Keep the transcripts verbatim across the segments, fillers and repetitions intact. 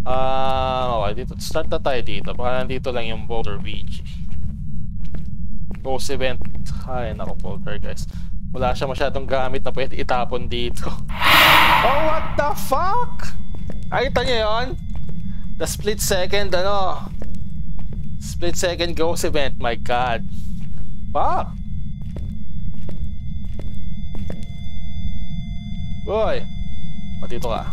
Ah, uh, okay, dito start na tayo dito. Baka nandito lang yung boulder beach. Ghost event. Ay, nako boulder guys. Wala siya masyadong gamit na pwede itapon dito. Oh, what the fuck? Nakita niyo yun? The split second, ano? Split second ghost event, my god. Fuck. Boy. O, dito ka.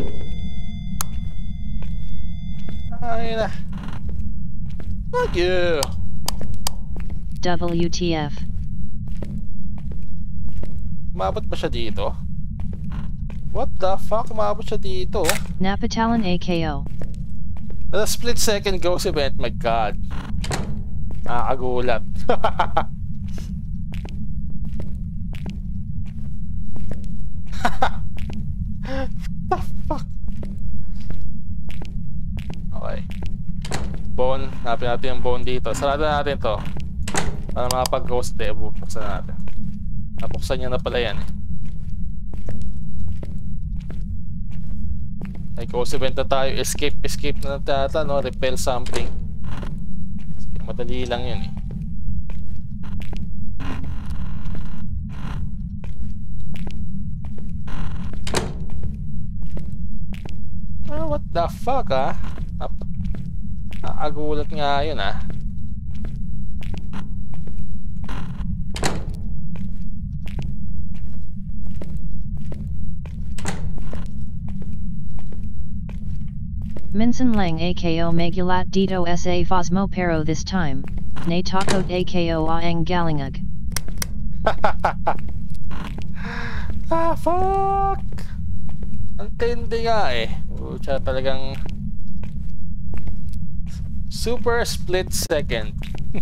Ay na. Fuck you. W T F. Umabot ba siya dito? What the fuck? Umabot siya dito. Napatalan A K O. The split second ghost event, my god. Nakakagulat. The fuck? Okay. Bone. Hanapin natin yung bone dito. Sarado natin to. Para makapag-ghost day. Bubuksan natin. Napuksan niya na pala yan eh. Ay, ghost event na tayo. Escape, escape na natin, no? Repel something. Madali lang yun eh. Oh, what the fuck ah? Nakagulat nga yun ah. Minsan lang A K O magulat dito sa Phasmo pero this time, na takot A K O ang galingag. Ah, fuck! Ang tindi nga eh. Ucha talagang super split second.